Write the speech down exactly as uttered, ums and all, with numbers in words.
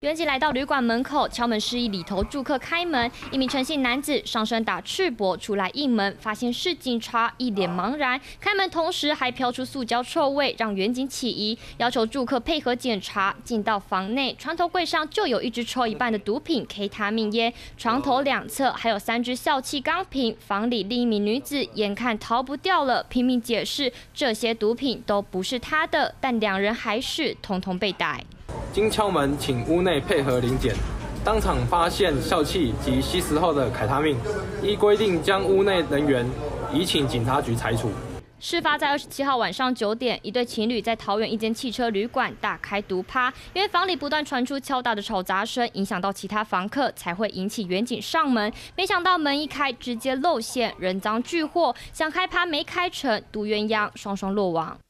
员警来到旅馆门口，敲门示意里头住客开门。一名陈姓男子上身打赤膊出来应门，发现是警察，一脸茫然。开门同时还飘出塑胶臭味，让员警起疑，要求住客配合检查。进到房内，床头柜上就有一支抽一半的毒品 K 他命烟，床头两侧还有三支笑气钢瓶。房里另一名女子眼看逃不掉了，拼命解释这些毒品都不是她的，但两人还是统统被逮。 经敲门，请屋内配合临检，当场发现笑气及吸食后的凯他命，依规定将屋内人员移请警察局裁处。 事发在二十七号晚上九点，一对情侣在桃园一间汽车旅馆大开毒趴，因为房里不断传出敲打的吵杂声，影响到其他房客，才会引起员警上门。没想到门一开，直接露馅，人赃俱获，想开趴没开成，毒鸳鸯双双落网。